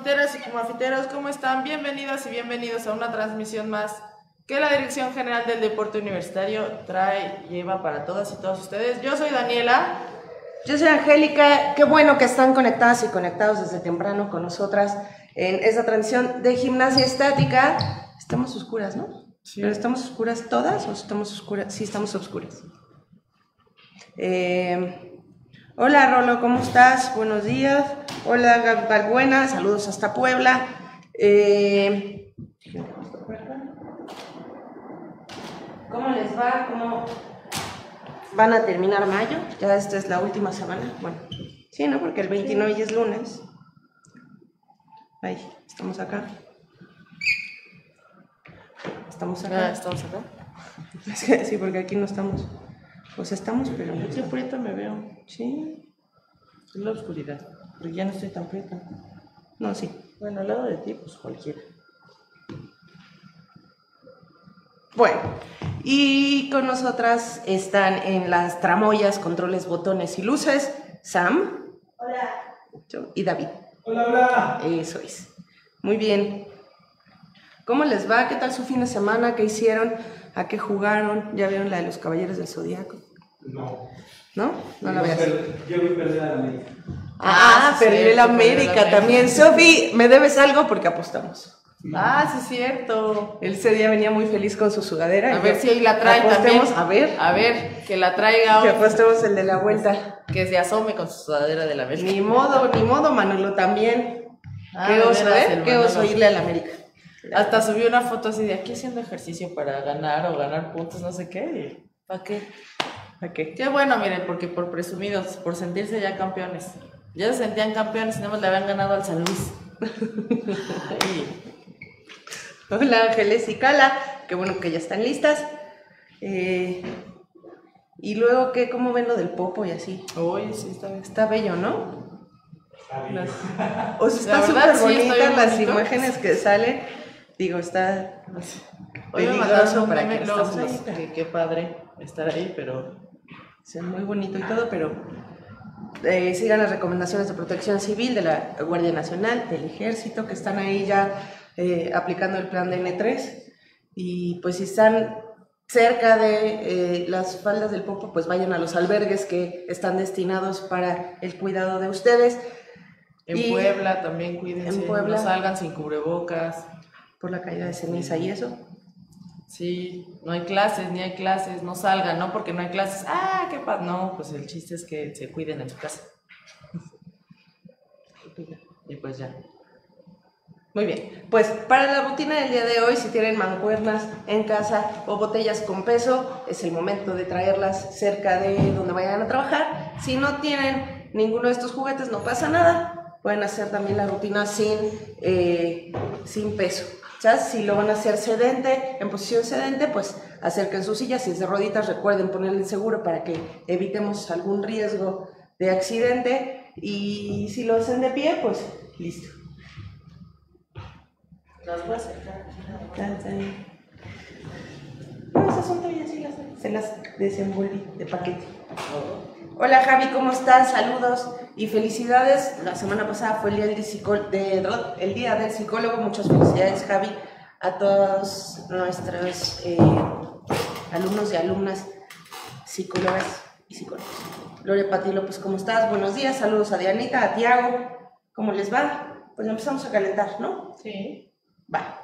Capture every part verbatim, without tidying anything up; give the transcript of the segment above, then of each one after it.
Kumafiteras y kumafiteros, ¿cómo están? Bienvenidas y bienvenidos a una transmisión más que la Dirección General del Deporte Universitario trae y lleva para todas y todos ustedes. Yo soy Daniela. Yo soy Angélica. Qué bueno que están conectadas y conectados desde temprano con nosotras en esta transmisión de gimnasia estática. Estamos oscuras, ¿no? Sí. ¿Pero estamos oscuras todas o estamos oscuras? Sí, estamos oscuras. Eh... Hola Rolo, ¿cómo estás? Buenos días. Hola Gaby Balbuena, saludos hasta Puebla. Eh... ¿Cómo les va? ¿Cómo van a terminar mayo? Ya esta es la última semana. Bueno, sí, ¿no? Porque el veintinueve ya es lunes. Ahí, estamos acá. Estamos acá. Ah, ¿estamos acá? Sí, porque aquí no estamos. Pues estamos, pero... Yo prieta me veo. Sí. Es la oscuridad. Porque ya no estoy tan prieta. No, sí. Bueno, al lado de ti, pues cualquiera. Bueno, y con nosotras están en las tramoyas, controles, botones y luces, Sam. Hola. Y David. Hola, hola. Eso es. Muy bien. ¿Cómo les va? ¿Qué tal su fin de semana? ¿Qué hicieron? ¿A qué jugaron? ¿Ya vieron la de los Caballeros del Zodíaco? No. ¿No? No la veas. Yo vi perder a la América. Ah, Ah, sí, perdí cierto, la América perdió la también. América. Sofi, ¿me debes algo? Porque apostamos. Ah, sí, es cierto. Él ese día venía muy feliz con su sudadera. A y ver yo, si ahí la trae apostemos, también. A ver, A ver, que la traiga que hoy. apostemos el de la vuelta. Que se asome con su sudadera de la América. Ni modo, ni modo, Manolo también. Ah, qué de oso, veras, ¿eh? el Qué Manolo. oso irle a la América. Hasta subió una foto así de aquí haciendo ejercicio para ganar o ganar puntos, no sé qué. ¿Para qué? ¿A qué? Qué bueno, miren, porque por presumidos, por sentirse ya campeones. Ya se sentían campeones y nada más le habían ganado al San Luis. Ay. Hola Ángeles y Cala, qué bueno que ya están listas. Eh, y luego, ¿qué? ¿Cómo ven lo del popo y así? Uy, sí, está bien. Está bello, ¿no? Las- O sea, La está verdad, súper sí, está bonita bien las bonito. imágenes que salen. Digo, está Hoy me peligroso mandaron un para meme, que los- estamos los- ahí, pero- que- qué padre estar ahí, pero sea muy bonito y todo, pero eh, sigan las recomendaciones de protección civil de la Guardia Nacional, del Ejército, que están ahí ya eh, aplicando el plan de N tres. Y pues si están cerca de eh, las faldas del Popo, pues vayan a los albergues que están destinados para el cuidado de ustedes. en Y Puebla también cuídense, en Puebla. no salgan sin cubrebocas. Por la caída de ceniza y eso. Sí, no hay clases, ni hay clases, no salgan, ¿no? Porque no hay clases. Ah, qué pasa. No, pues el chiste es que se cuiden en su casa. Y pues ya. Muy bien, pues para la rutina del día de hoy, si tienen mancuernas en casa o botellas con peso, es el momento de traerlas cerca de donde vayan a trabajar. Si no tienen ninguno de estos juguetes, no pasa nada, pueden hacer también la rutina sin, eh, sin peso. O sea, si lo van a hacer sedente, en posición sedente, pues acerquen su silla. Si es de roditas, recuerden ponerle el seguro para que evitemos algún riesgo de accidente. Y si lo hacen de pie, pues listo. Las voy a acercar. No, esas son todavía así, las, se las desenvolví de paquete. Hola Javi, ¿cómo estás? Saludos y felicidades. La semana pasada fue el día del, psicó- de, el día del psicólogo. Muchas felicidades, Javi, a todos nuestros eh, alumnos y alumnas psicólogas y psicólogos. Gloria Pati López, ¿cómo estás? Buenos días, saludos a Dianita, a Tiago. ¿Cómo les va? Pues empezamos a calentar, ¿no? Sí. Va.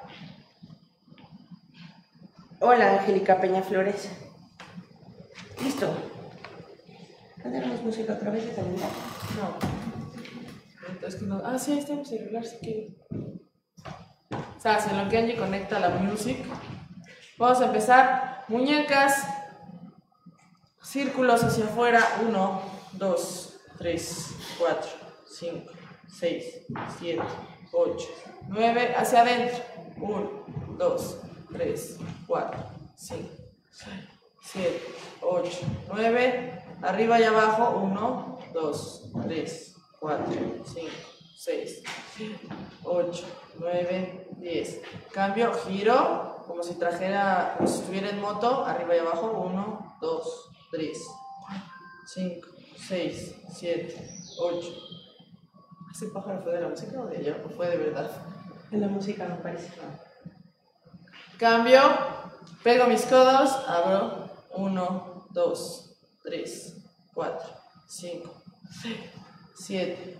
Hola, Angélica Peña Flores. Listo. ¿Tenemos música otra vez de calentar? No. Entonces que no. Ah, sí, ahí está mi celular, si quieren. O sea, se lo que Angie conecta a la music. Vamos a empezar. Muñecas. Círculos hacia afuera. Uno, dos, tres, cuatro, cinco, seis, siete, ocho, nueve. Hacia adentro. Uno, dos, tres, cuatro, cinco, seis, siete, ocho, nueve. Arriba y abajo. Uno, dos, tres, cuatro, cinco, seis, siete, ocho, nueve, diez. Cambio, giro, como si trajera, como si estuviera en moto, arriba y abajo. Uno, dos, tres, cuatro, cinco, seis, siete, ocho. ¿Ese pájaro fue de la música o de ella? ¿O fue de verdad? En la música me parece. Cambio, pego mis codos, abro, uno, dos, tres, cuatro, cinco, seis, siete,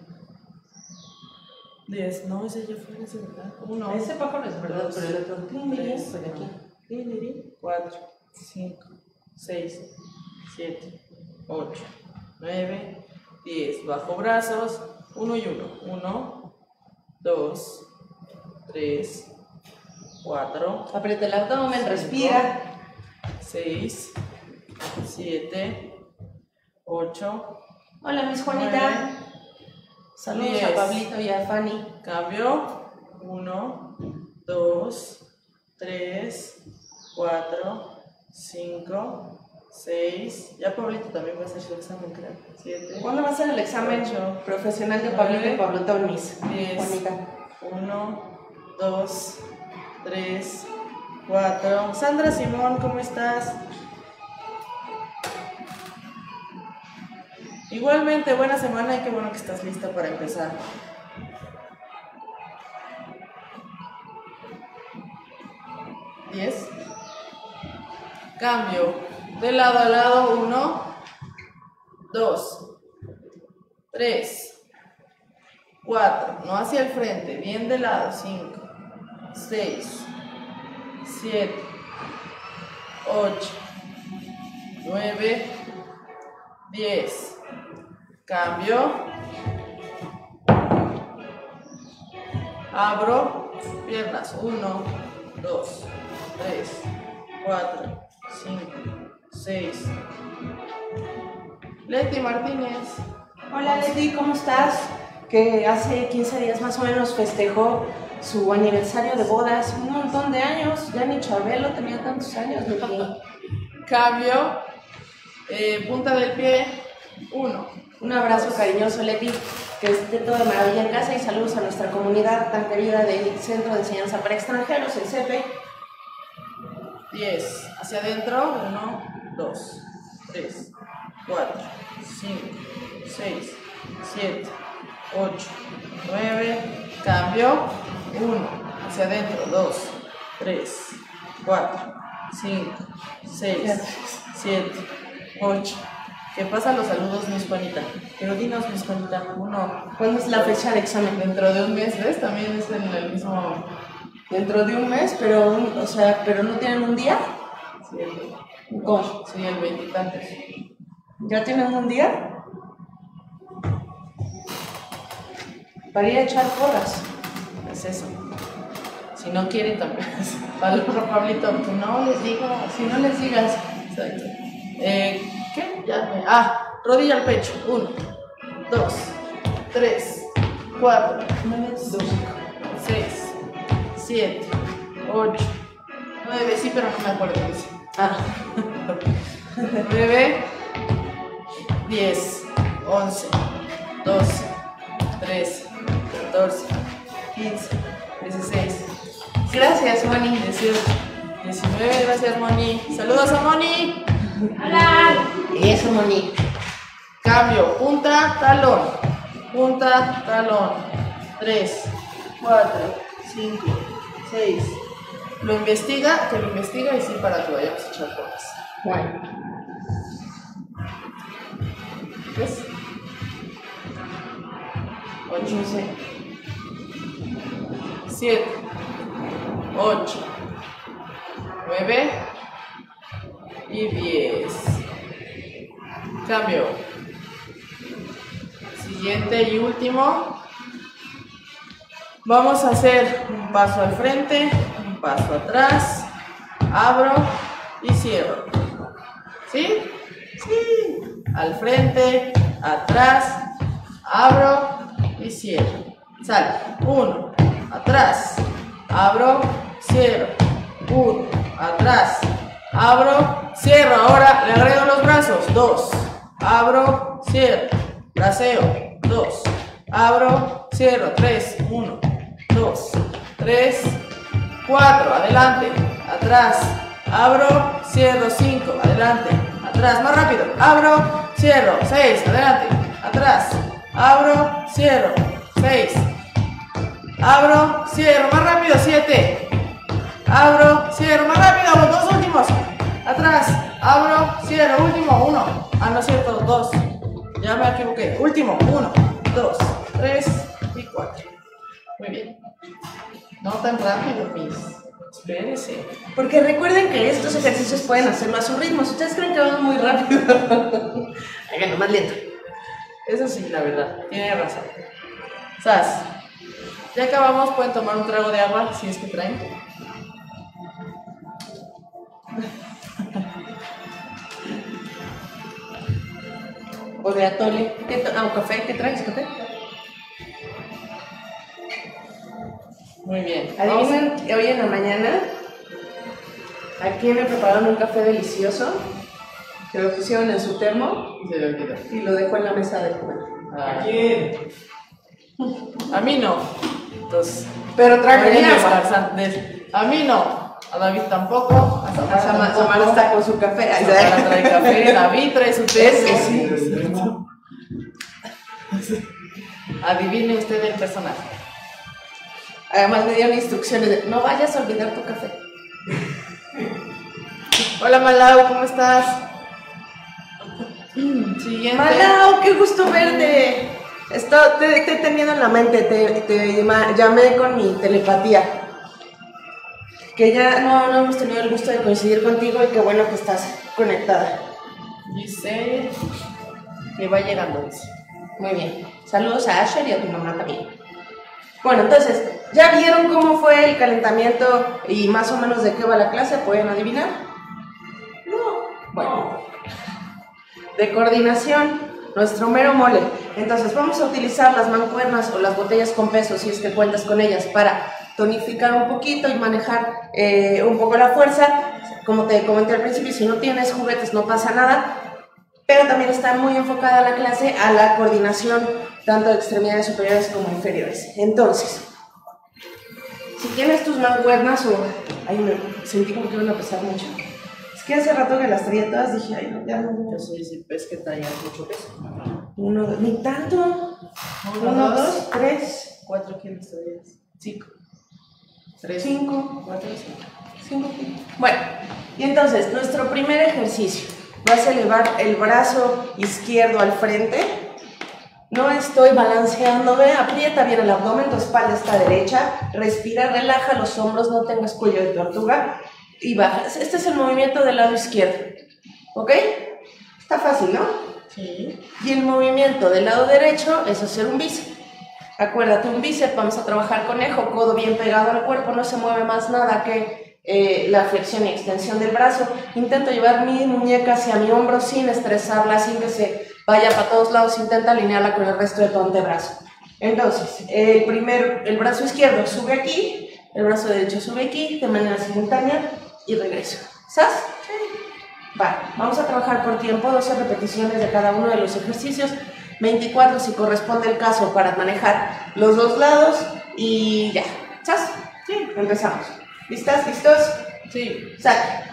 diez. No, ese ya fue, ese es verdad. uno, Ese pájaro es verdad, dos, pero el otro tres, fue de aquí. cuatro, cinco, seis, siete, ocho, nueve, diez. Bajo brazos, uno y uno. uno, dos, tres, cuatro. Aprieta el abdomen, respira. seis, siete, ocho. Hola, Miss Juanita. nueve, Saludos diez. a Pablito y a Fanny. Cambio. uno, dos, tres, cuatro, cinco, seis. Ya Pablito también va a hacer su examen, creo. siete. ¿Cuándo va a ser el examen Ocho, profesional de Pablito y Pablito, Miss diez. Juanita? uno, dos, tres, cuatro. Sandra Simón, ¿cómo estás? Igualmente, buena semana y qué bueno que estás lista para empezar. diez. Cambio. De lado a lado, uno, dos, tres, cuatro. No hacia el frente, bien de lado, cinco, seis, siete, ocho, nueve, diez. Cambio. Abro piernas. uno, dos, tres, cuatro, cinco, seis. Leti Martínez. Hola Leti, ¿cómo estás? Que hace quince días más o menos festejó su aniversario de bodas, un montón de años, ya ni Chabelo tenía tantos años, Leti. Cambio, eh, punta del pie, uno. Un abrazo cariñoso, Leti, que esté todo de maravilla en casa y saludos a nuestra comunidad tan querida del Centro de Enseñanza para Extranjeros, el C E P E. diez. Hacia adentro, uno, dos, tres, cuatro, cinco, seis, siete, ocho, nueve. Cambio, uno. Hacia adentro, dos, tres, cuatro, cinco, seis, siete, ocho. ¿Qué pasa? Los saludos, Miss Juanita. Pero dinos, Miss Juanita, uno. ¿Cuándo es la fecha de examen? Dentro de un mes, ¿ves? También es en el mismo. Dentro de un mes, pero, un- o sea, pero no tienen un día. Sí, el, ¿Cómo? sí, el veintitantos. ¿Ya tienen un día? Para ir a echar porras. Es eso. Si no quieren también. Para el otro Pablito, que no les diga. Si no les digas. Exacto. Eh, ¿Qué? Ya me. Ah, rodilla al pecho. Uno, dos, tres, cuatro, cinco, seis, siete, ocho, nueve. Sí, pero no me acuerdo de eso. Ah. nueve, diez, once, doce, trece, catorce, quince, dieciséis. Gracias, Moni. dieciocho, diecinueve. Gracias, Moni. Saludos a Moni. Hola. Eso, Moni. Cambio, punta, talón, punta, talón, tres, cuatro, cinco, seis. Lo investiga, que lo investiga y sí para que vayamos a echar porras. Bueno. ¿Ves? Ocho, No sé. siete, ocho, nueve y diez. Cambio. Siguiente y último. Vamos a hacer un paso al frente, un paso atrás, abro y cierro. ¿Sí? Sí. Al frente, atrás, abro y cierro. Sale. Uno, atrás, abro, cierro. Uno, atrás, abro, cierro. Ahora le agrego los brazos. Dos, abro, cierro. Braceo. Dos, abro, cierro. Tres, uno, dos, tres, cuatro. Adelante, atrás, abro, cierro. Cinco, adelante, atrás. Más rápido. Abro, cierro. Seis, adelante, atrás, abro, cierro. seis. Abro, cierro, más rápido, siete. Abro, cierro, más rápido, los dos últimos. Atrás, abro, cierro, último, uno. Ah, no es cierto, dos. Ya me equivoqué. Último, uno, dos, tres y cuatro. Muy bien. No tan rápido, mis. Espérense. Porque recuerden que estos ejercicios pueden hacerlo a su ritmo. Si ustedes creen que vamos muy rápido, háganlo más lento. Eso sí, la verdad. Tiene razón. Sas. Ya acabamos, pueden tomar un trago de agua si es que traen. O de atole. ¿Qué to- ah, un café. ¿Qué traes? ¿Café? Muy bien. Adivinen que hoy en la mañana aquí me prepararon un café delicioso que lo pusieron en su termo Se le olvidó. y lo dejó en la mesa de comer. Ah, ¿A quién? a mí no. Entonces, Pero tráeme María agua. Estar Santés. A mí no. A David tampoco. A Samara Sama- tampoco. Samara está con su café. Ay, Samara trae café. David trae su té. Es que sí. Adivine usted el personaje. Además me dieron instrucciones de no vayas a olvidar tu café. Hola Malau, ¿cómo estás? Siguiente. Malau, qué gusto verte. Esto, te, te he tenido en la mente, te, te llama- llamé con mi telepatía. Que ya no, no hemos tenido el gusto de coincidir contigo y qué bueno que estás conectada. Dice que va llegando, dice. Muy bien. Saludos a Asher y a tu mamá también. Bueno, entonces, ¿ya vieron cómo fue el calentamiento y más o menos de qué va la clase? ¿Pueden adivinar? No. Bueno. De coordinación, nuestro mero mole. Entonces, vamos a utilizar las mancuernas o las botellas con peso, si es que cuentas con ellas, para tonificar un poquito y manejar eh, un poco la fuerza. Como te comenté al principio, si no tienes juguetes no pasa nada. Pero también está muy enfocada la clase a la coordinación tanto de extremidades superiores como inferiores. Entonces, si tienes tus mancuernas o... Ay, me sentí como que iban a pesar mucho. Es que hace rato que las traía todas, dije, ay, no, ya no. Yo soy si ves que traía mucho peso. Uno, dos, ni tanto. Uno, Uno, dos, dos, tres, cuatro kilos traías. Cinco. Tres. cinco, Cuatro, cinco. cinco. Bueno, y entonces, nuestro primer ejercicio. Vas a elevar el brazo izquierdo al frente. No estoy balanceándome, aprieta bien el abdomen, tu espalda está derecha, respira, relaja los hombros, no tengas cuello de tortuga y bajas. Este es el movimiento del lado izquierdo, ¿ok? Está fácil, ¿no? Sí. Y el movimiento del lado derecho es hacer un bíceps. Acuérdate, un bíceps, vamos a trabajar conejo, codo bien pegado al cuerpo, no se mueve más nada que eh, la flexión y extensión del brazo. Intento llevar mi muñeca hacia mi hombro sin estresarla, sin que se vaya para todos lados, intenta alinearla con el resto de tu antebrazo. Entonces, el, primer, el brazo izquierdo sube aquí, el brazo derecho sube aquí, de manera simultánea y regreso. ¿Sabes? Vale, vamos a trabajar por tiempo, doce repeticiones de cada uno de los ejercicios, veinticuatro si corresponde el caso para manejar los dos lados y ya. ¿Sabes? Sí, empezamos. ¿Listas? ¿Listos? Sí. Saca.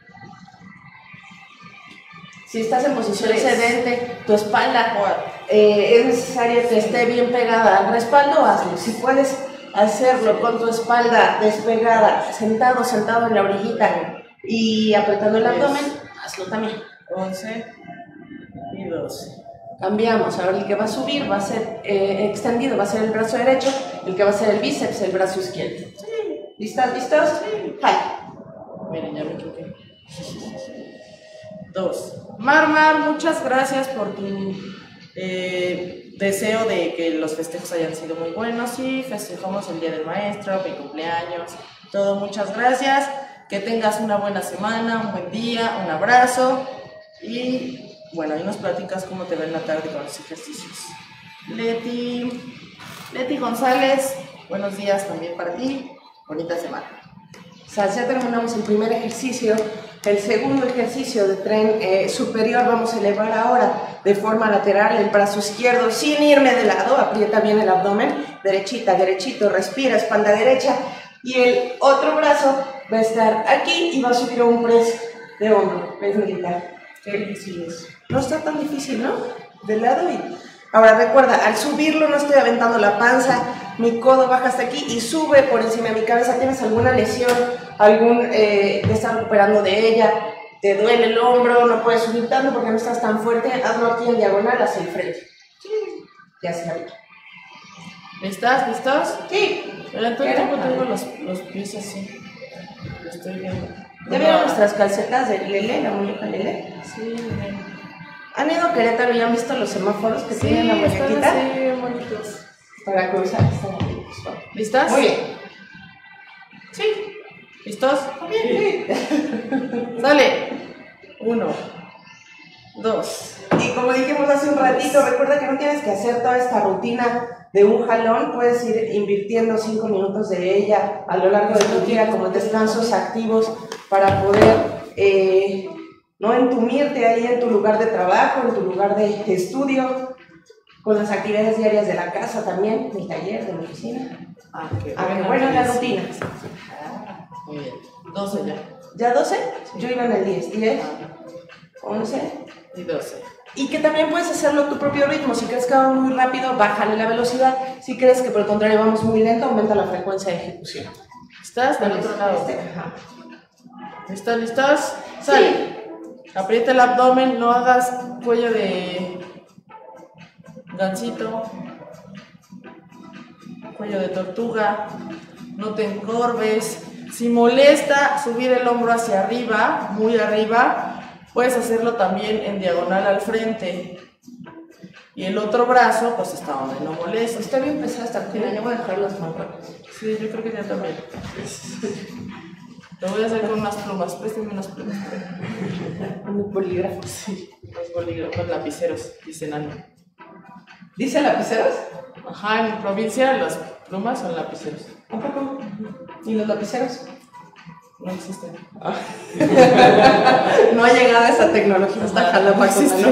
Si estás en posición Tres. excedente, tu espalda Cuatro. eh, es necesario que esté bien pegada al respaldo, hazlo. Si puedes hacerlo con tu espalda despegada, sentado, sentado en la orillita y apretando el Diez. abdomen, hazlo también. Once y doce. Cambiamos, ahora el que va a subir va a ser eh, extendido, va a ser el brazo derecho, el que va a ser el bíceps, el brazo izquierdo. ¿Listas? ¿Listos? ¡Jai! Miren, ya me equivoqué. Dos. Marmar, muchas gracias por tu eh, deseo de que los festejos hayan sido muy buenos. Sí, festejamos el Día del Maestro, mi cumpleaños, todo. Muchas gracias. Que tengas una buena semana, un buen día, un abrazo. Y bueno, ahí nos platicas cómo te va en la tarde con los ejercicios. Leti, Leti González, buenos días también para ti. Bonita semana. O sea, ya terminamos el primer ejercicio. El segundo ejercicio de tren eh, superior vamos a elevar ahora de forma lateral el brazo izquierdo sin irme de lado, aprieta bien el abdomen, derechita, derechito, respira, espalda derecha y el otro brazo va a estar aquí y va a subir a un press de hombro, press militar. Qué difícil es. No está tan difícil, ¿no? De lado y Ahora recuerda, al subirlo no estoy aventando la panza, mi codo baja hasta aquí y sube por encima de mi cabeza. ¿Tienes alguna lesión? ¿Algún, eh, te estás recuperando de ella? ¿Te duele el hombro? ¿No puedes subir tanto porque no estás tan fuerte? Hazlo aquí en diagonal hacia el frente. Ya se abrió. ¿Listas? ¿Listos? Sí. Pero todo el tiempo tengo los, los pies así. Lo estoy viendo. ¿Ya vieron nuestras calcetas de Lele, la muñeca Lele? Sí, bien. ¿Han ido a Querétaro y han visto los semáforos que Sí, tienen la están muñequita? así, bien bonitos. Para cruzar, están bonitos. ¿Listas? Muy bien. Sí. ¿Listos? Sí. Sale. Uno. Dos. Y como dijimos hace un ratito, recuerda que no tienes que hacer toda esta rutina de un jalón, puedes ir invirtiendo cinco minutos de ella a lo largo de tu día como descansos activos para poder eh, no entumirte ahí en tu lugar de trabajo, en tu lugar de estudio, con las actividades diarias de la casa también, del taller, de la oficina. Ah, qué Ah, qué buena la rutina. Muy bien. doce ya. ¿Ya doce? Yo iba en el diez. diez, once. Y doce. Y que también puedes hacerlo a tu propio ritmo. Si crees que va muy rápido, bájale la velocidad. Si crees que por el contrario vamos muy lento, aumenta la frecuencia de ejecución. ¿Estás? Del otro lado. Este, ajá. ¿Listos? ¿Listos? Sale. Aprieta el abdomen, no hagas cuello de gansito, cuello de tortuga, no te encorves. Si molesta subir el hombro hacia arriba, muy arriba, puedes hacerlo también en diagonal al frente. Y el otro brazo, pues está donde no molesta. Está bien pesada esta rutina, ya voy a dejar las mancuernas. Sí, yo creo que ya también. Lo voy a hacer con unas plumas, préstame unas plumas. Un bolígrafo. Sí, los bolígrafos, lapiceros, dicen algo. ¿Dice lapiceros? Ajá, en provincia las plumas son lapiceros. ¿Un poco? ¿Y los lapiceros? No existen. No ha llegado esa tecnología hasta Jalapa.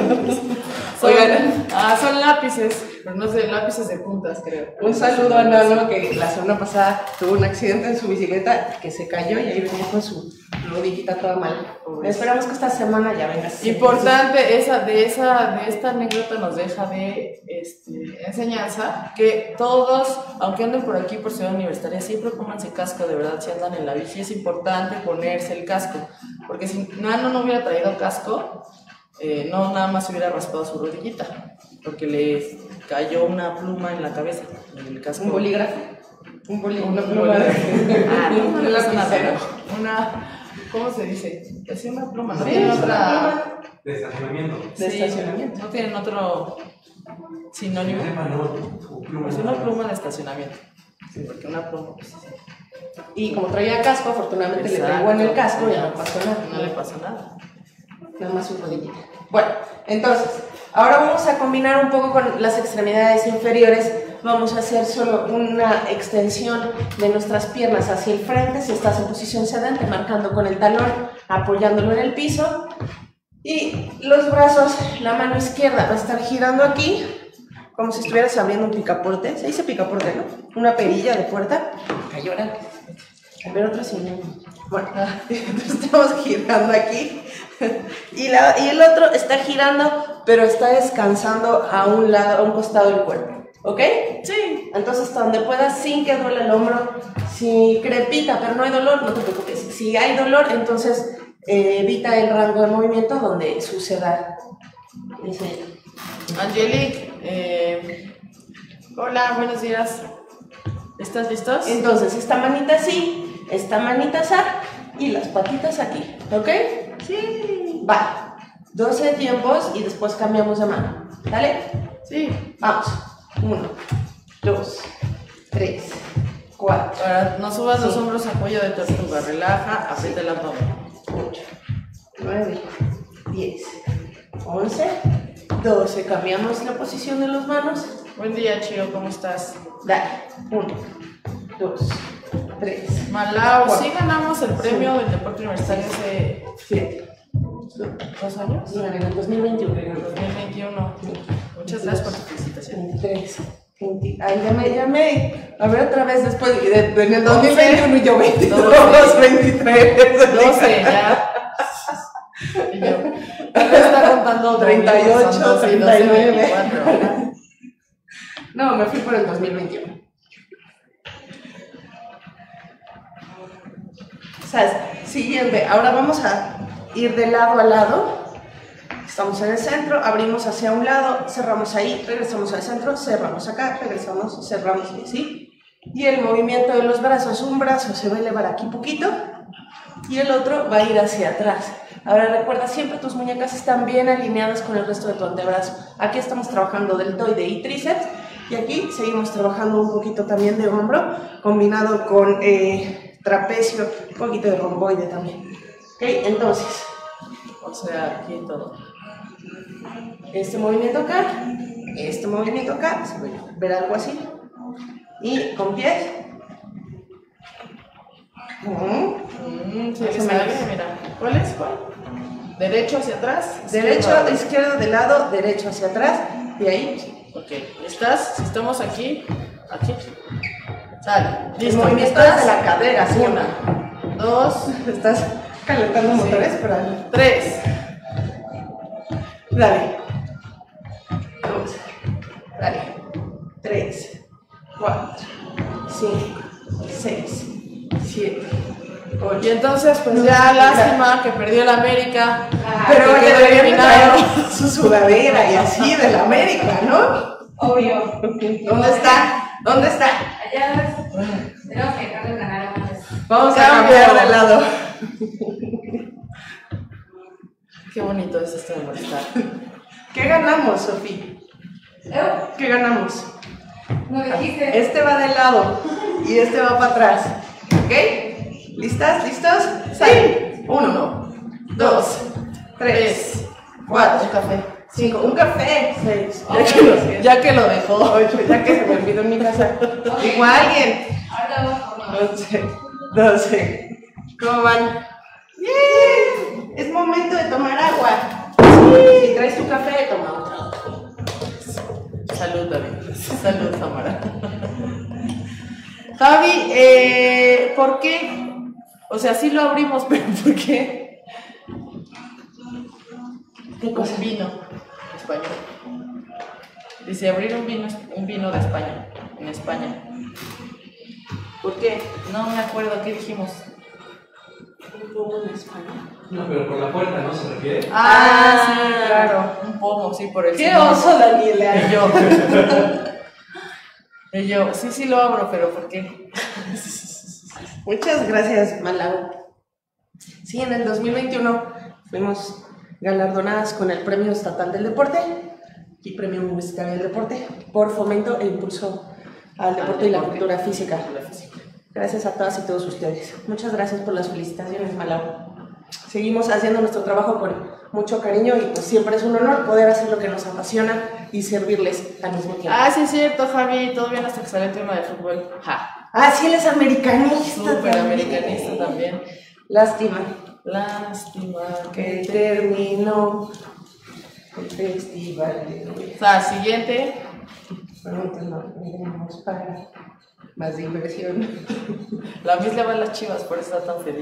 Oigan, ah, son lápices, pero no sé, lápices de puntas, creo. Un saludo a Nano, que la semana pasada tuvo un accidente en su bicicleta, que se cayó y ahí venía con su rodillita toda mal. Esperamos que esta semana ya venga. Importante, esa, de, esa, de esta anécdota nos deja de este, enseñanza que todos, aunque anden por aquí por Ciudad Universitaria, siempre pónganse casco, de verdad, si andan en la bici. Es importante ponerse el casco, porque si Nano no hubiera traído casco, Eh, no nada más hubiera raspado su rodillita, porque le cayó una pluma en la cabeza, en el casco. ¿Un bolígrafo? Un bolígrafo. Una pluma. Ah, no, no le pasa nada. lapicero. Una, ¿cómo se dice? Es una pluma, no Sí, tienen es una otra. De estacionamiento. De Sí, estacionamiento. no tienen otro sinónimo. Es una pluma de estacionamiento. Sí, porque una pluma. Pues, Y como traía casco, afortunadamente exacto, le pegó en el casco y no pasó nada. No le pasó nada. Nada más su rodillita. Bueno, entonces, ahora vamos a combinar un poco con las extremidades inferiores. Vamos a hacer solo una extensión de nuestras piernas hacia el frente. Si estás en posición sedente, marcando con el talón, apoyándolo en el piso. Y los brazos, la mano izquierda va a estar girando aquí, como si estuvieras abriendo un picaporte. Se dice picaporte, ¿no? Una perilla de puerta. Cayó ahora. A ver, otro sinónimo. Bueno, estamos girando aquí. Y, la, y el otro está girando, pero está descansando a un lado, a un costado del cuerpo. ¿Ok? Sí. Entonces, hasta donde puedas, sin que duele el hombro. Si crepita, pero no hay dolor, no te preocupes. Si hay dolor, entonces eh, evita el rango de movimiento donde suceda. Dice Angelique, eh, hola, buenos días. ¿Estás listos? Entonces, esta manita así, esta manita así y las patitas aquí. ¿Ok? Sí. Va. doce tiempos y después cambiamos de mano. ¿Dale? Sí. Vamos. uno, dos, tres, cuatro. Ahora no subas los Sí. hombros a cuello de tortuga. Relaja, aprieta el abdomen. ocho, nueve, diez, once, doce. Cambiamos la posición de las manos. Buen día, Chio, ¿cómo estás? Dale. uno, dos, tres, Malao, cuatro, sí ganamos el premio del deporte universitario hace siete. dos años. No, en el dos mil veintiuno. dos mil veintiuno. Muchas gracias por tu felicitación. veintitrés, veinte. Ay, ya me, ya me. A ver, otra vez después. De, de, en el dos mil veintiuno y yo veintidós, veintitrés. doce, ya. Y yo. Él está contando treinta y ocho, son doce, treinta y nueve. veinticuatro. No, me fui por el dos mil veintiuno. ¿Sabes? Siguiente, ahora vamos a ir de lado a lado. Estamos en el centro, abrimos hacia un lado, cerramos ahí, regresamos al centro, cerramos acá, regresamos, cerramos y así. Y el movimiento de los brazos, un brazo se va a elevar aquí poquito y el otro va a ir hacia atrás. Ahora recuerda, siempre tus muñecas están bien alineadas con el resto de tu antebrazo. Aquí estamos trabajando deltoide y tríceps y aquí seguimos trabajando un poquito también de hombro, combinado con eh, trapecio, un poquito de romboide también. ¿Ok? Entonces, O sea, aquí todo. este movimiento acá, este movimiento acá, se puede ver algo así. Y con pies. Mm. Mm, sí, Más o me sale, menos. mira. ¿Cuál es? ¿Cuál? Derecho hacia atrás. Derecho, izquierda. izquierdo de lado, derecho hacia atrás. Y ahí. Ok, ¿estás? Si estamos aquí, aquí. Sale. El Listo. movimiento ¿Estás? de la cadera, sí. Una, dos, Estás calentando Sí. motores, pero tres. dale. Dos. Dale. Tres. Cuatro. Cinco. Seis. Siete. Ocho. Y entonces, pues ya lástima que perdió el América. Pero que oye, quedó deberían de eliminado. traer su sudadera y así de la América, ¿no? Obvio. ¿Dónde está? ¿Dónde está? Allá tenemos que dejarles ganar a más. Vamos a Cambio. cambiar de lado. Qué bonito es esto de molestar. ¿Qué ganamos, Sofía? ¿Eh? ¿Qué ganamos? No dijiste. Este va de lado y este va para atrás. ¿Ok? ¿Listas? ¿Listos? Sí. Uno, dos, tres, cuatro, Un café. cinco. Un café. Seis. Ya que lo, ya que lo dejó. Ocho. Ya que se me olvidó en mi casa. Digo a alguien. Ahora vamos por más. once, doce. ¿Cómo van? ¡Bien! Es momento de tomar agua. Si traes tu café, toma otro. Salud, David. Salud, Tamara. Javi, eh, ¿por qué? O sea, sí lo abrimos, pero ¿por qué? ¿Qué cosa? Un vino español. Dice abrir un vino, un vino de España, en España. ¿Por qué? No me acuerdo qué dijimos. Un pomo en España. No, pero por la puerta, ¿no se refiere? Ah, sí, claro. Un pomo, sí, por el ¡Qué signo. oso, Daniela! Y yo. Y yo, sí, sí lo abro, pero ¿por qué? Muchas gracias, Malau. Sí, en el dos mil veintiuno fuimos galardonadas con el Premio Estatal del Deporte y Premio Universitario del Deporte por fomento e impulso al deporte y la cultura física. Gracias a todas y todos ustedes. Muchas gracias por las felicitaciones, Malau. Seguimos haciendo nuestro trabajo con mucho cariño y pues siempre es un honor poder hacer lo que nos apasiona y servirles al mismo tiempo. Ah, sí es cierto, Javi, todo bien hasta que salió el tema de fútbol. Ja. Ah, sí, él es americanista. Súper también. americanista también. Lástima Lástima que que... terminó el festival de hoy. O sea, siguiente. Pronto nos veremos para más diversión. La Miss le va a las Chivas, por eso está tan feliz.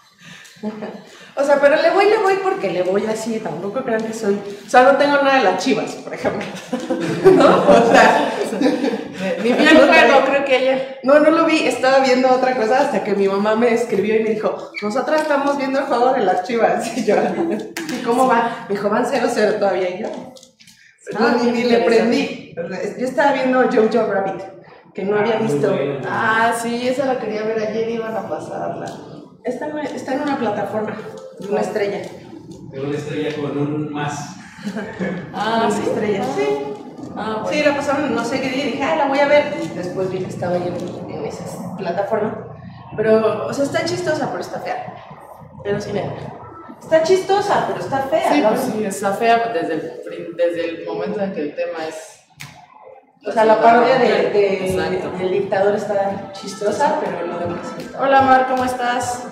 O sea, pero le voy, le voy porque le voy así, tampoco crean que soy... O sea, no tengo nada de las Chivas, por ejemplo. ¿No? O sea... Ni vi el juego, creo que ayer. No, no lo vi, estaba viendo otra cosa hasta que mi mamá me escribió y me dijo, nosotras estamos viendo el juego de las Chivas. Y yo, ¿y cómo va? Me dijo, van cero cero todavía. Y yo, no, Ah, ni, ni le prendí. Yo estaba viendo Jojo Rabbit, que no había Muy visto. bueno. Ah, sí, esa la quería ver ayer, iban a pasarla. Está en, está en una plataforma, de una estrella. De una estrella con un más. Ah, Una sí. estrella, sí. Ah, bueno. Sí, la pasaron, no sé qué día, y dije, ah, la voy a ver. Y después vi que estaba ahí en, en esas plataformas. Pero, o sea, está chistosa, pero está fea. Pero sí, vean. Está chistosa, pero está fea. Sí, ¿no? pues sí, está fea desde el, prin- desde el momento en que el tema es... O sea, la parodia de, de- Exacto. del dictador está chistosa, pero lo demás sí está. Hola Mar, ¿cómo estás?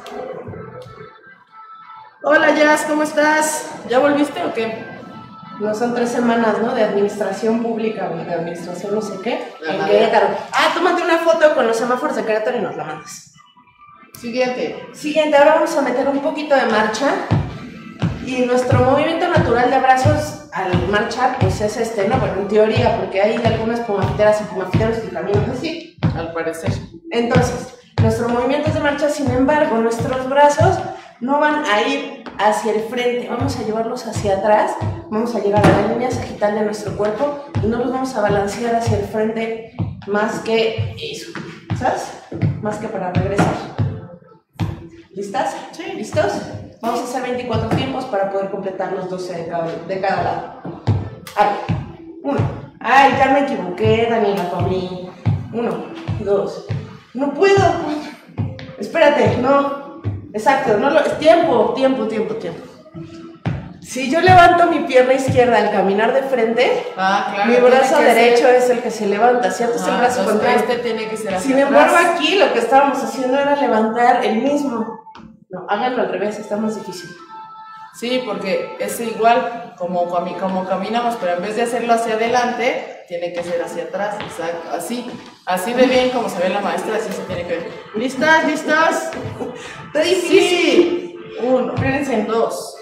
Hola Jazz, ¿cómo estás? ¿Ya volviste o qué? No son tres semanas, ¿no? De administración pública o de administración no sé qué. La En madre. Querétaro. Ah, tómate una foto con los semáforos de Querétaro y nos la mandas. Siguiente. Siguiente, ahora vamos a meter un poquito de marcha. Y nuestro movimiento natural de brazos al marchar pues es este, ¿no? Bueno, en teoría, porque hay algunas pumafiteras y pumafiteros que caminan así. Al parecer. Entonces, nuestros movimientos de marcha, sin embargo, nuestros brazos no van a ir hacia el frente, vamos a llevarlos hacia atrás, vamos a llegar a la línea sagital de nuestro cuerpo y no los vamos a balancear hacia el frente más que eso, ¿sabes? Más que para regresar. ¿Listas? Sí. ¿Listos? Vamos a hacer veinticuatro tiempos para poder completar los doce de cada, de cada lado. A ver, uno. Ay, ya me equivoqué, Daniela, Paulín. Uno, dos. No puedo. Espérate, no. Exacto, no lo, es tiempo, tiempo, tiempo, tiempo. Si yo levanto mi pierna izquierda al caminar de frente, Ah, claro. mi brazo tiene que derecho ser- es el que se levanta, ¿cierto? Es el Ah, brazo entonces contrario. este tiene que ser hacia Sin embargo, atrás. aquí lo que estábamos haciendo era levantar el mismo. No, háganlo al revés, está más difícil. Sí, porque es igual como, cami- como caminamos, pero en vez de hacerlo hacia adelante, tiene que ser hacia atrás, exacto, así, así de bien como se ve la maestra, así se tiene que ver. ¿Listas? ¿Listas? Está difícil. Sí. Uno, Espérense. dos.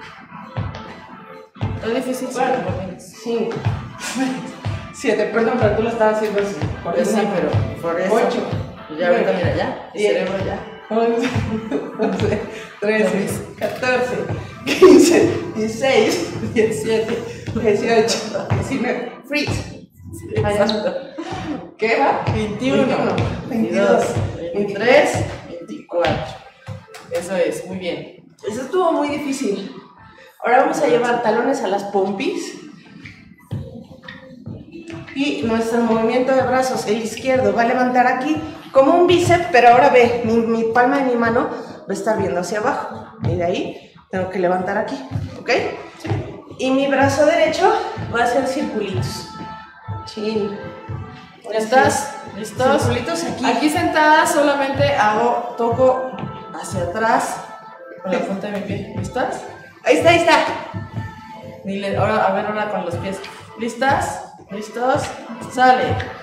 Está difícil, sí, Bueno, porque- cinco. Siete, perdón, pero tú lo estabas haciendo así. Pues sí, pero por eso. Ocho. Y ya ahorita mira, ya, el Diez. cerebro ya. once, doce, trece, catorce, quince, dieciséis, diecisiete, dieciocho, diecinueve. Freeze. Exacto. ¿Qué va? veintiuno, veintidós, veintitrés, veinticuatro. Eso es, muy bien. Eso estuvo muy difícil. Ahora vamos a llevar talones a las pompis. Y nuestro movimiento de brazos, el izquierdo, va a levantar aquí como un bíceps, pero ahora ve, mi, mi palma de mi mano va a estar viendo hacia abajo. Y de ahí tengo que levantar aquí, ¿ok? Y mi brazo derecho va a hacer circulitos. Chin. ¿Estás? ¿Listos? Circulitos aquí. Aquí sentada solamente hago, toco hacia atrás con la punta de mi pie. ¿Listas? Ahí está, ahí está. Dile, ahora, a ver, ahora con los pies. ¿Listas? ¿Listos? Sale.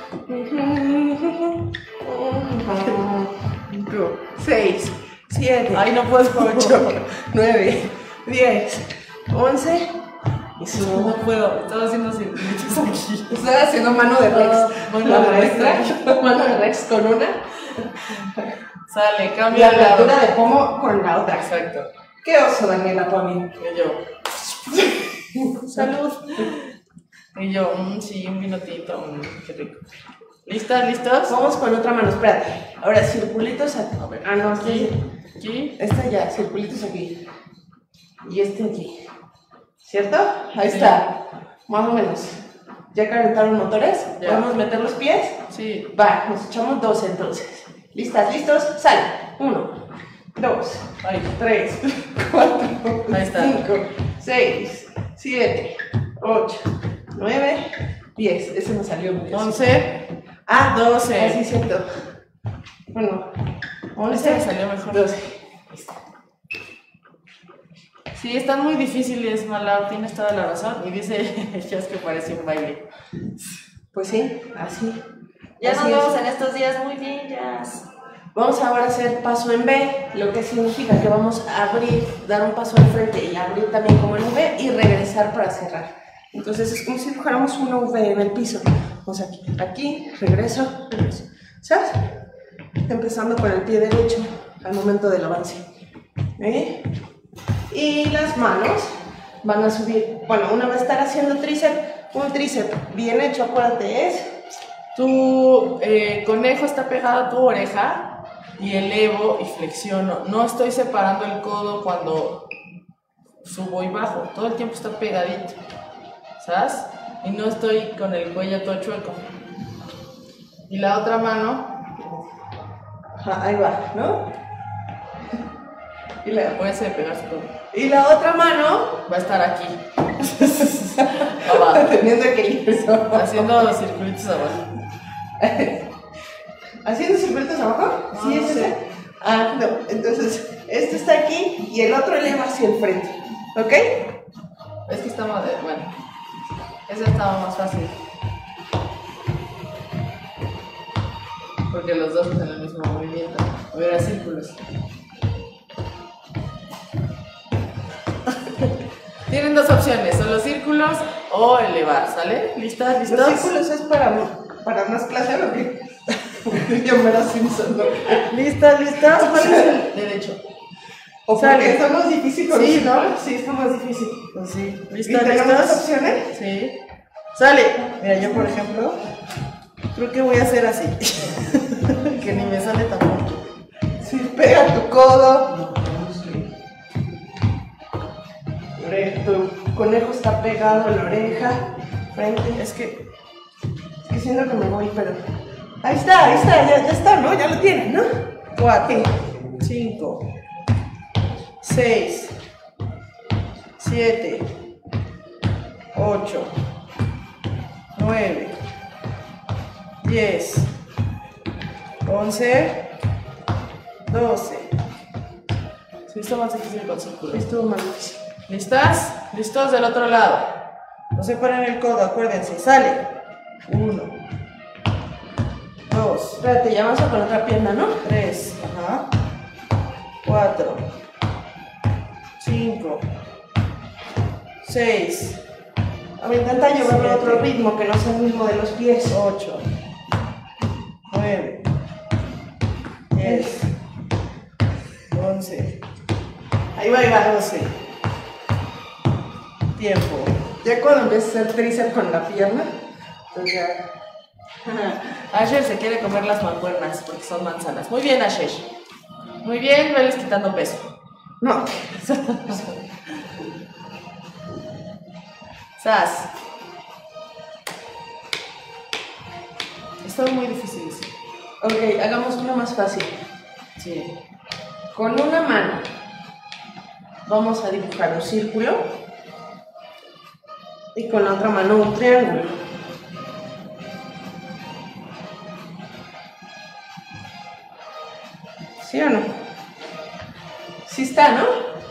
cinco, seis, siete, Ay, no puedo. ocho, nueve, diez, once y su... No puedo. Estaba haciendo circulitos aquí. Estaba haciendo mano de Rex. Ah, mano La de maestra, Rex. mano de Rex con una Sale, y cambia la de lado. altura de pomo con la otra. Exacto. ¿Qué oso, Daniela, para mí? Y yo. Salud. Y yo, mm, sí, un vino tinto, mm, qué rico. ¿Listas? ¿Listos? Vamos con otra mano, espérate. Ahora, circulitos aquí. A ver. Ah, no, Aquí, aquí. aquí. Esta ya, circulitos aquí. Y este aquí. ¿Cierto? Ahí Sí. está. Más o menos. ¿Ya calentaron motores? Ya. ¿Podemos meter los pies? Sí. Va, nos echamos dos entonces. ¿Listas? ¿Listos? Sal. Uno, dos, Ay, tres, cuatro, Ahí está. cinco, seis, siete, ocho, nueve, diez. Ese me salió muy bien. once. Ah, doce. Así es cierto. Bueno, once, Este me salió mejor. doce. Sí, están muy difíciles, Malau, tienes toda la razón. Y dice ella es que parece un baile. Pues sí, así. Ya Así nos es. vemos en estos días. Muy bien, Jazz. Vamos ahora a hacer paso en B, lo que significa que vamos a abrir, dar un paso al frente y abrir también como en V y regresar para cerrar. Entonces es como si dibujáramos una V en el piso. Vamos aquí, aquí, regreso, regreso. ¿Sabes? Empezando con el pie derecho al momento del avance. ¿Eh? Y las manos van a subir. Bueno, una va a estar haciendo tríceps, un tríceps bien hecho, acuérdate, es. Tu eh, conejo está pegado a tu oreja y elevo y flexiono. No estoy separando el codo cuando subo y bajo. Todo el tiempo está pegadito, ¿sabes? Y no estoy con el cuello todo chueco. Y la otra mano, Ajá, ahí va, ¿no? Y la, puede pegar su codo. y la otra mano, Va a estar aquí. Abajo. teniendo equilibrio. Haciendo circulitos abajo. ¿Haciendo circulitos abajo? No, Sí, no es sé. ese. Ah, no. Entonces, este está aquí y el otro eleva hacia el frente. ¿Ok? Es que estaba de. Bueno. Ese estaba más fácil. Porque los dos hacen el mismo movimiento. A ver, a círculos. Tienen dos opciones, o los círculos círculos o elevar, ¿sale? ¿Listas? ¿Listos? Los círculos es para, para más placer, ¿o qué? Yo me la Simpson, ¿no? ¿Listas? ¿Listas? ¿Cuál es el derecho? ¿O porque está más difícil con Sí, los ¿no? círculos? Sí, está más difícil. Pues sí. ¿Y ¿Listas? tenemos ¿Listas? dos opciones? Sí. Sale. Mira, yo por ejemplo, creo que voy a hacer así. Que ni me sale tampoco. Sí, pega tu codo. Tu conejo está pegado a la oreja. Frente. Es que. Es que siento que me voy, pero. Ahí está, ahí está, ya, ya está, ¿no? Ya lo tienes, ¿no? Cuatro, cinco, seis, siete, ocho, nueve, diez, once, doce. Sí, está más difícil con círculos. Estuvo más difícil. ¿Listas? ¿Listos del otro lado? No se ponen el codo, acuérdense. Sale. Uno, dos, Espérate, ya vas a con la otra pierna, ¿no? tres, ajá, cuatro, cinco, seis, A ver, intenta llevarlo a Siete. otro ritmo que no sea el mismo de los pies. ocho, nueve, diez, once, Ahí va, ahí va. doce. Tiempo. Ya cuando empieza a hacer tríceps con la pierna, pues ya. Asher se quiere comer las mancuernas porque son manzanas. Muy bien, Asher. Muy bien, veles quitando peso. No. Sas. Están muy difíciles. Ok, hagamos una más fácil. Sí. Con una mano vamos a dibujar un círculo y con la otra mano un triángulo. ¿Sí o no? Sí está, ¿no?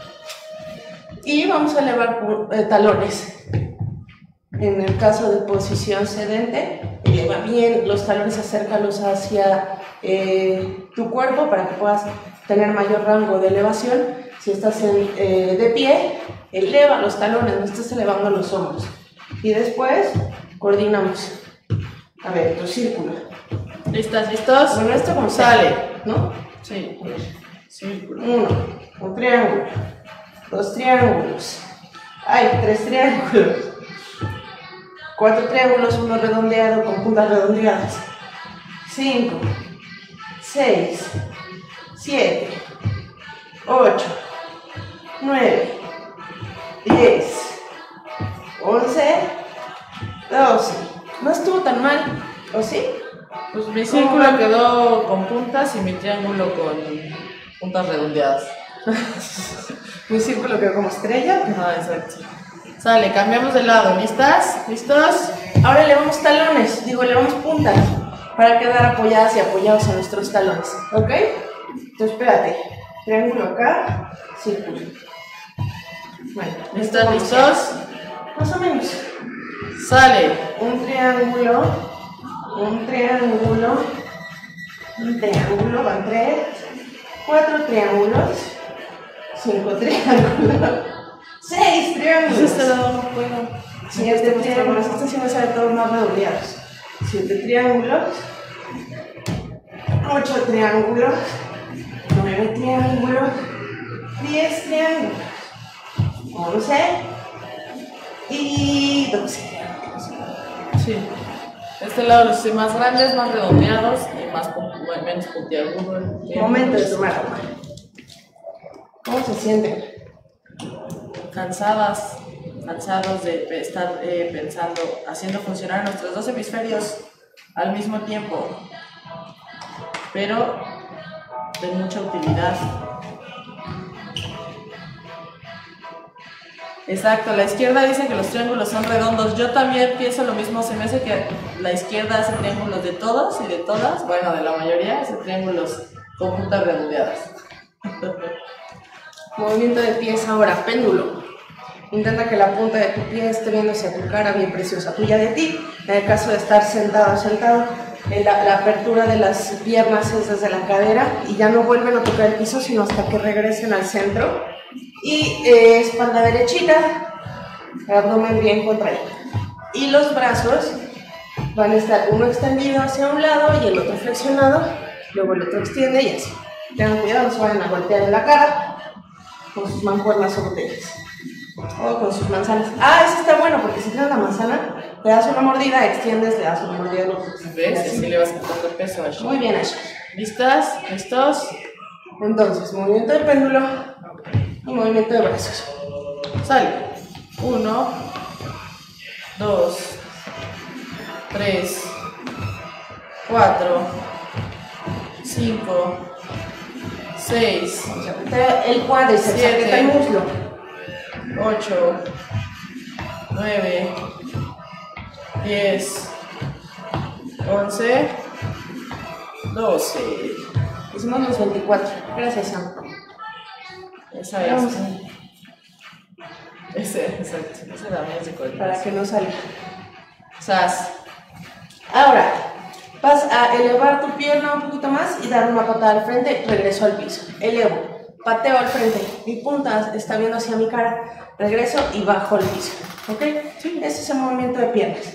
Y vamos a elevar eh, talones. En el caso de posición sedente, eleva bien los talones, acércalos hacia eh, tu cuerpo para que puedas tener mayor rango de elevación. Si estás en, eh, de pie, eleva los talones, no estás elevando los hombros. Y después coordinamos. A ver, tu círculo. ¿Listas? ¿Listos? Bueno, esto como Sale. ¿no? Sí. Círculo. Uno, un triángulo, dos triángulos, hay tres triángulos, cuatro triángulos, uno redondeado con puntas redondeadas, cinco, seis, siete, ocho, nueve, diez, once, doce. No estuvo tan mal, ¿o sí? Pues mi círculo quedó con puntas y mi triángulo con puntas redondeadas. Mi círculo quedó como estrella. Ah, exacto. Sale, cambiamos de lado. ¿Listas? ¿Listos? Ahora elevamos talones, digo, elevamos puntas para quedar apoyadas y apoyados en nuestros talones, ¿ok? Entonces, espérate, triángulo acá, círculo. Bueno, ¿Listos? vamos a ¿Listos? hacer más o menos. Sale. Un triángulo, un triángulo, un triángulo, van tres, cuatro triángulos, cinco triángulos, seis triángulos. Este lado no puedo. Siete triángulos, estos sí me salen todos más redondeados. Siete triángulos, ocho triángulos, nueve triángulos, diez triángulos, once y doce triángulos. Sí. Este lado los hice más grandes, más redondeados y más pu- menos puntiagudo. Momento de tomar agua. ¿Cómo se sienten? Cansadas, cansados de pe- estar eh, pensando, haciendo funcionar nuestros dos hemisferios al mismo tiempo, pero de mucha utilidad. Exacto, la izquierda dice que los triángulos son redondos. Yo también pienso lo mismo, se me hace que la izquierda hace triángulos de todos y de todas, bueno, de la mayoría hace triángulos con puntas redondeadas. Movimiento de pies ahora, péndulo. Intenta que la punta de tu pie esté viendo hacia tu cara, bien preciosa tuya de ti. En el caso de estar sentado o sentado, la, la apertura de las piernas es desde la cadera y ya no vuelven a tocar el piso, sino hasta que regresen al centro. Y eh, espalda derechita, el abdomen bien contraído. Y los brazos van a estar uno extendido hacia un lado y el otro flexionado, luego el otro extiende y así. Tengan cuidado, no se vayan a golpear en la cara con sus mancuernas o botellas. O con sus manzanas. Ah, ese está bueno porque si tienes la manzana, le das una mordida, extiendes, le das una mordida al otro. ¿Ves? Así le vas quitando peso a Ashley. Muy bien, Ashley. ¿Listas? ¿Listos? Entonces, movimiento de péndulo y movimiento de brazos. Sale. Uno, dos, tres, cuatro, cinco, seis, Vamos a apretar el cuádriceps, Siete. aprieta el muslo. ocho, nueve, diez, once, doce. Hicimos los veinticuatro. Gracias, Sam. Esa es. Vamos. Ese, exacto. Ese también es de Para coordinación. que no salga. Sas. Ahora, vas a elevar tu pierna un poquito más y dar una patada al frente, regreso al piso. Elevo, pateo al frente, mi punta está viendo hacia mi cara, regreso y bajo al piso. ¿Ok? Sí. Ese es el movimiento de piernas.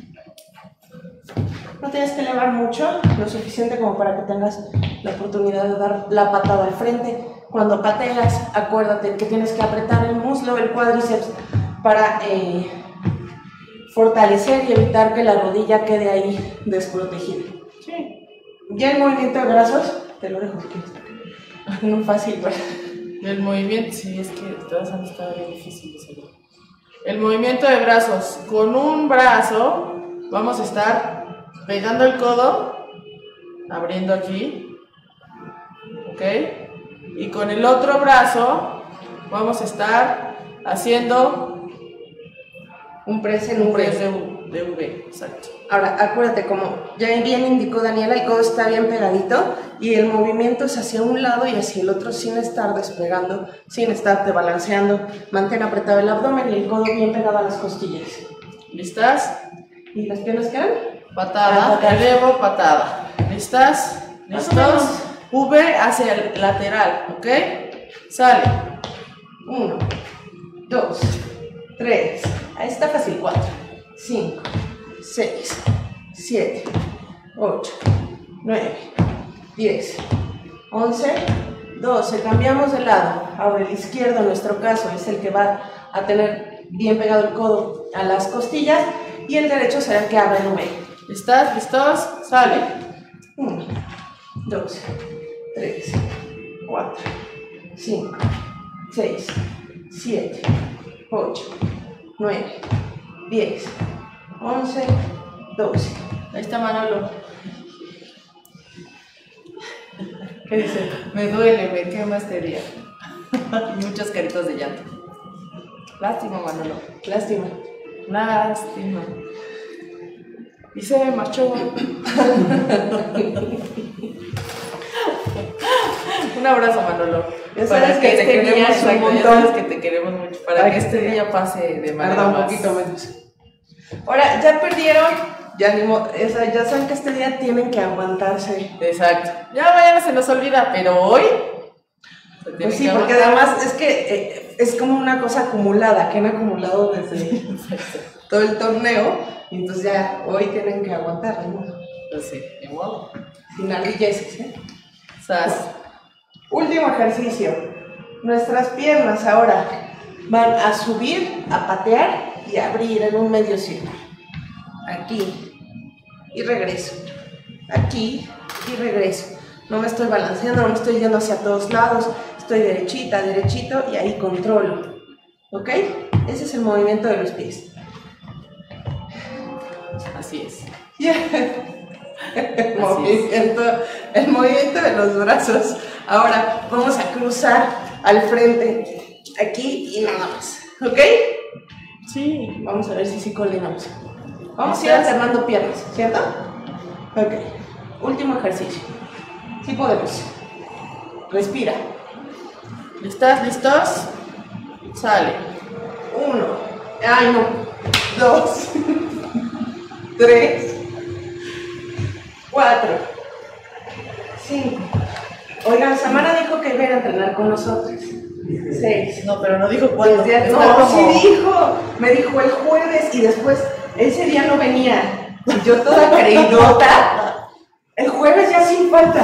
No tienes que elevar mucho, lo suficiente como para que tengas la oportunidad de dar la patada al frente. Cuando pateas, acuérdate que tienes que apretar el muslo, el cuádriceps, para eh, fortalecer y evitar que la rodilla quede ahí desprotegida. Sí. Ya el movimiento de brazos, te lo dejo aquí. No fácil, ¿verdad? El movimiento, sí, es que todas han estado bien difíciles. El movimiento de brazos. Con un brazo vamos a estar pegando el codo, abriendo aquí, ¿ok? Y con el otro brazo vamos a estar haciendo Un press en un un press press. de, U- de V, exacto. Ahora, acuérdate, como ya bien indicó Daniela, el codo está bien pegadito y el movimiento es hacia un lado y hacia el otro sin estar despegando, sin estarte balanceando. Mantén apretado el abdomen y el codo bien pegado a las costillas. ¿Listas? ¿Y las piernas quedan? Patada, Ah, patada. elevo, patada. ¿Listas? Más o menos. ¿Listos? V hacia el lateral, ¿ok? Sale. Uno, dos, tres, ahí está fácil, cuatro, cinco, seis, siete, ocho, nueve, diez, once, doce, cambiamos de lado. Ahora el izquierdo en nuestro caso es el que va a tener bien pegado el codo a las costillas y el derecho será el que abra el V. ¿Listas? ¿Listos? Sale. uno, dos, tres, cuatro, cinco, seis, siete, ocho, nueve, diez, once, doce. Ahí está Manolo. ¿Qué dice? Me duele, me quema este día. Y muchas caritas de llanto. Lástima, Manolo. Lástima. Lástima. Y se me marchó. Un abrazo, Manolo. Ya sabes que te queremos un exacto, ya montón. sabes que te queremos mucho. Para Ay, que este sí. día pase de manera Tarda un más. poquito menos. Ahora, ya perdieron, ya, ni mo- esa- ya saben que este día tienen que aguantarse. Exacto. Ya mañana se nos olvida, pero hoy. se tiene Pues sí, que porque aguantar. además es que eh, es como una cosa acumulada, que han acumulado desde todo el torneo, y entonces ya hoy tienen que aguantar, ¿no? Pues sí, ni modo. Sin ardilleces, ¿eh? Sas. Último ejercicio. Nuestras piernas ahora van a subir, a patear y a abrir en un medio círculo. Aquí y regreso. Aquí y regreso. No me estoy balanceando, no me estoy yendo hacia todos lados. Estoy derechita, derechito y ahí controlo. ¿Ok? Ese es el movimiento de los pies. Así es. El movimiento, el movimiento de los brazos. Ahora vamos a cruzar al frente, aquí y nada más. ¿Ok? Sí. Vamos a ver si sí coordinamos. Vamos a ir alternando piernas, ¿cierto? Ok. Último ejercicio. Sí podemos. Respira. ¿Listas? ¿Listos? Sale. Uno. Ay, no. Dos. Tres. Cuatro. Cinco. Oigan, Samara dijo que iba a ir a entrenar con nosotros. seis. No, pero no dijo cuándo. Desde- Está no, como- sí dijo. Me dijo el jueves y después ese día no venía. Y yo toda creidota. El jueves ya sin falta.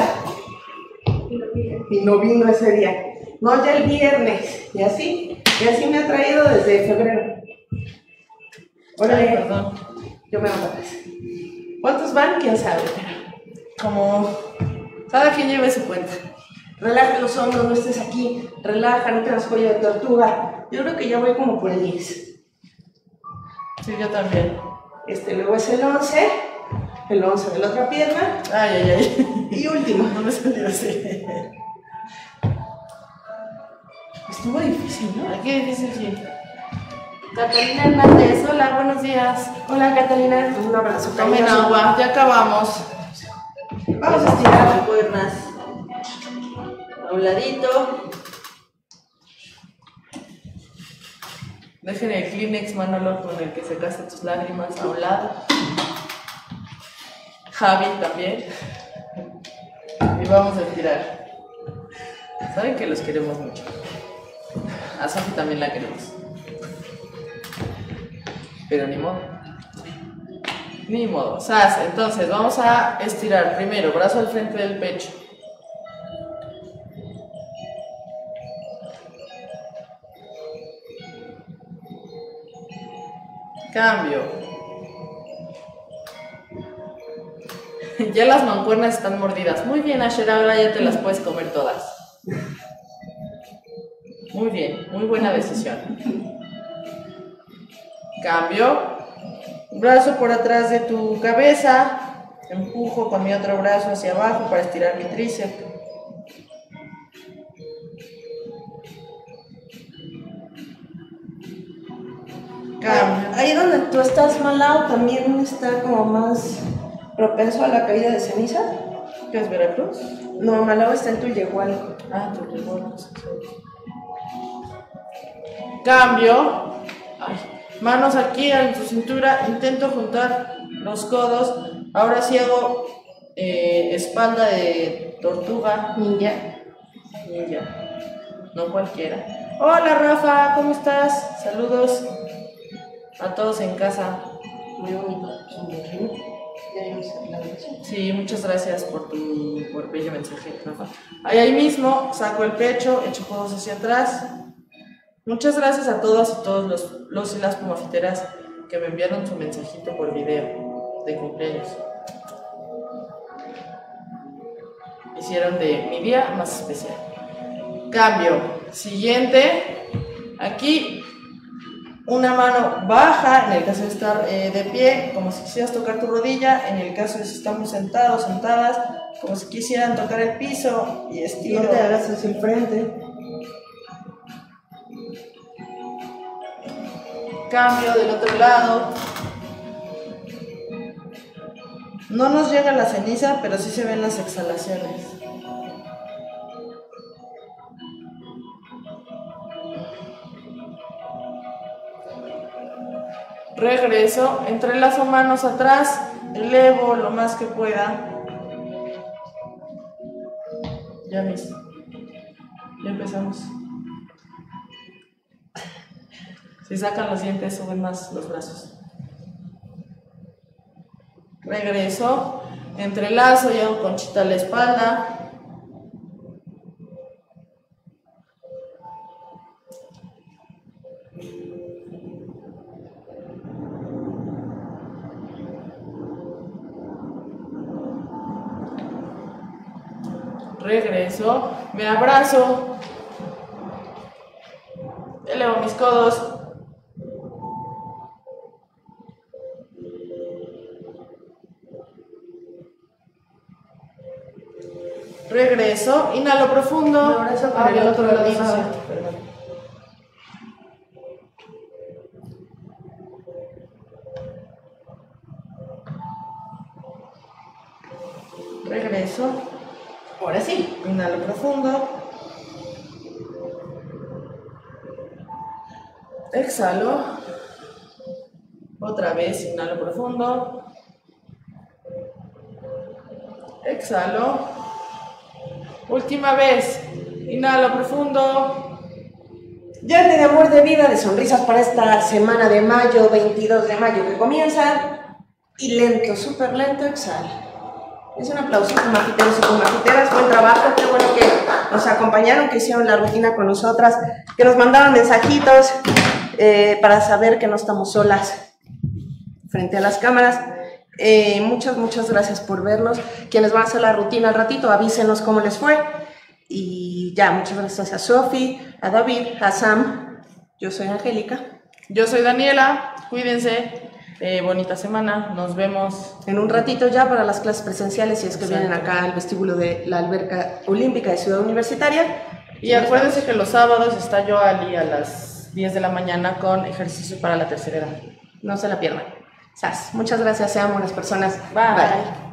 Y no vino ese día. No, ya el viernes. Y así. Y así me ha traído desde febrero. Órale, Ay, perdón. yo me voy a atrás. ¿Cuántos van? ¿Quién sabe? Como cada quien lleve su cuenta. Relaja los hombros, no estés aquí. Relaja, no tengas cuello de tortuga. Yo creo que ya voy como por el diez. Sí, yo también. Este, luego es el once. El once de la otra pierna. Ay, ay, ay. Y último. No me salió así. Estuvo difícil, ¿no? Ay, qué difícil, sí. Catalina Hernández, hola, buenos días. Hola, Catalina. Un abrazo. Tomen cariñoso. agua, ya acabamos. Vamos a estirar las piernas a un ladito. Dejen el Kleenex, Manolo, con el que secaste tus lágrimas a un lado. Javi también. Y vamos a estirar. Saben que los queremos mucho. A Sofi también la queremos. Pero ni modo. Ni modo. Sas, entonces vamos a estirar primero, brazo al frente del pecho. Cambio. Ya las mancuernas están mordidas. Muy bien, Asher, ahora ya te las puedes comer todas. Muy bien, muy buena decisión. Cambio. Brazo por atrás de tu cabeza. Empujo con mi otro brazo hacia abajo para estirar mi tríceps. Cambio. Ahí donde tú estás, Malao, también está como más propenso a la caída de ceniza. ¿Qué es Veracruz? No, Malao está en tu yegual. Ah, tu recuerdo. Cambio. Ay. Manos aquí en tu cintura. Intento juntar los codos. Ahora sí hago eh, espalda de tortuga. Ninja. Ninja. No cualquiera. Hola Rafa, ¿cómo estás? Saludos a todos en casa. Muy bonito. Ya vimos la versión. Sí, muchas gracias por tu por bello mensaje, Rafa. Ahí, ahí mismo saco el pecho, echo codos hacia atrás. Muchas gracias a todas y todos los, los y las pumafiteras que me enviaron su mensajito por video de cumpleaños. Hicieron de mi día más especial. Cambio. Siguiente. Aquí una mano baja en el caso de estar eh, de pie, como si quisieras tocar tu rodilla. En el caso de si estamos sentados, sentadas, como si quisieran tocar el piso y No estiro. te hagas hacia el frente. Cambio del otro lado. No nos llega la ceniza, pero sí se ven las exhalaciones. Regreso, entrelazo manos atrás, elevo lo más que pueda. Ya mismo. Ya empezamos. Si sacan los dientes, suben más los brazos. Regreso, entrelazo y hago conchita a la espalda. Regreso, me abrazo, elevo mis codos. Regreso, inhalo profundo. Me abrazo con Ah, el del otro lado, sí, sí. cierto, perdón. Regreso, Ahora sí. inhalo profundo. Exhalo. Otra vez, inhalo profundo. Exhalo. Última vez. Inhalo profundo. Llénate de amor, de vida, de sonrisas para esta semana de mayo, veintidós de mayo que comienza. Y lento, súper lento, exhala. Es un aplauso, comafiteros y comafiteras. Buen trabajo, qué bueno que nos acompañaron, que hicieron la rutina con nosotras, que nos mandaban mensajitos eh, para saber que no estamos solas frente a las cámaras. Eh, muchas, muchas gracias por vernos. Quienes van a hacer la rutina al ratito, avísenos cómo les fue. Y ya, muchas gracias a Sofi, a David, a Sam. Yo soy Angélica. Yo soy Daniela. Cuídense. Eh, bonita semana. Nos vemos En un ratito ya para las clases presenciales, si es que Exacto. vienen acá al vestíbulo de la Alberca Olímpica de Ciudad Universitaria. Y acuérdense que los sábados está Yoali a las diez de la mañana con ejercicio para la tercera edad. No se la pierdan. Sas. Muchas gracias, sean buenas personas. Bye.